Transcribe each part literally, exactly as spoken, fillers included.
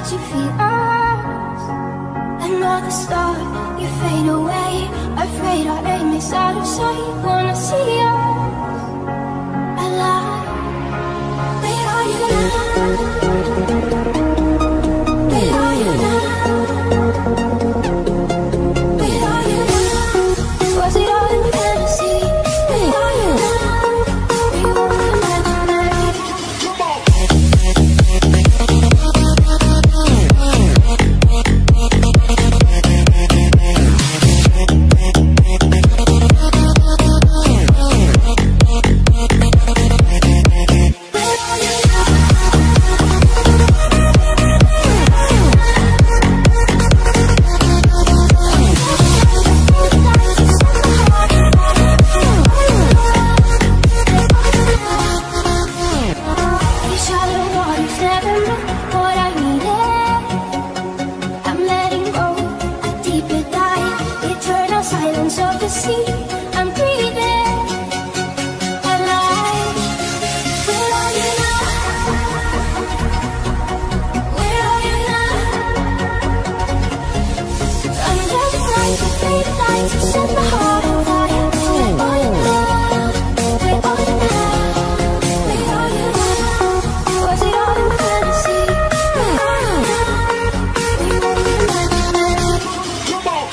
you feel us? Another star, you fade away. Afraid our aim is out of sight. Wanna see us alive. Where are you now? Where are you now? Where are you now? Was it all in fantasy? Where are you now? We won't imaginary. Silence of the sea, I'm breathing alive. Where are you now? Where are you now? Under the lights, the faded lights, set my heart on fire. Where are you now? Where are you now? Where are you now? Was it all in fantasy? Where are you now? We won't imagine. Come on.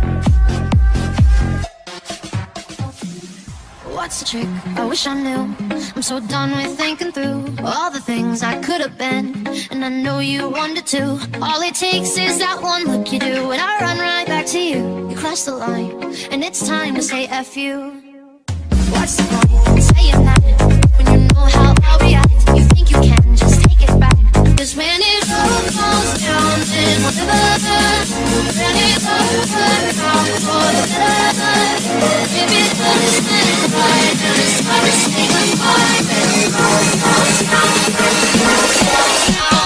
What's the trick? I wish I knew. I'm so done with thinking through all the things I could have been, and I know you wonder too. All it takes is that one look you do, and I run right back to you. You cross the line, and it's time to say F you. What's the point in saying that when you know how I'll react? You think you can just take it back, 'cause when it all falls down, then whatever, when it's over, out for the better. If it doesn't end right, then it's time to say goodbye. Then it all falls down, then it all falls down.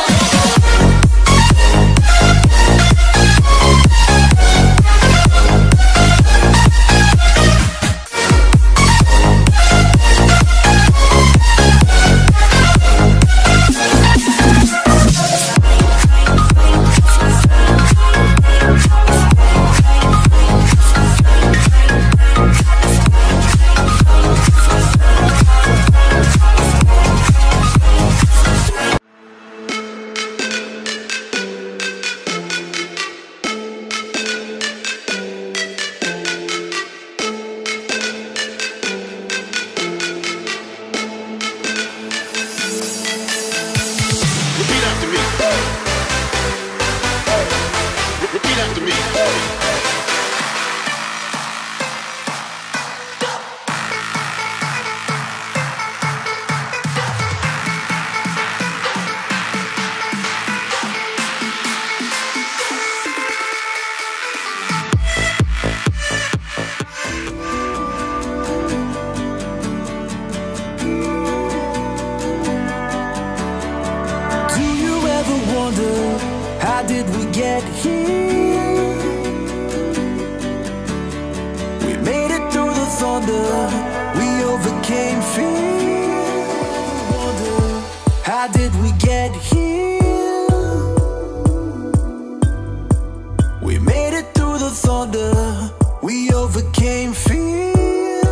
How did we get here? We made it through the thunder, we overcame fear. Wonder, how did we get here? We made it through the thunder, we overcame fear.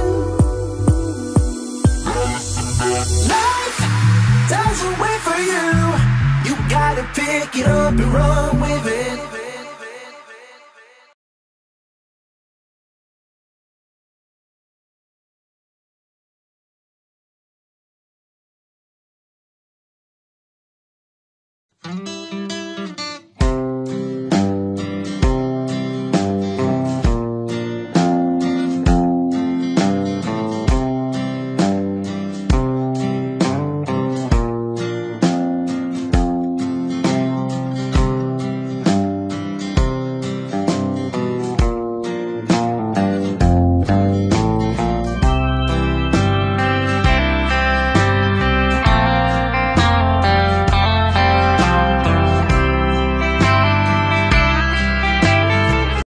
Life doesn't wait for you. You gotta pick it up and run with it.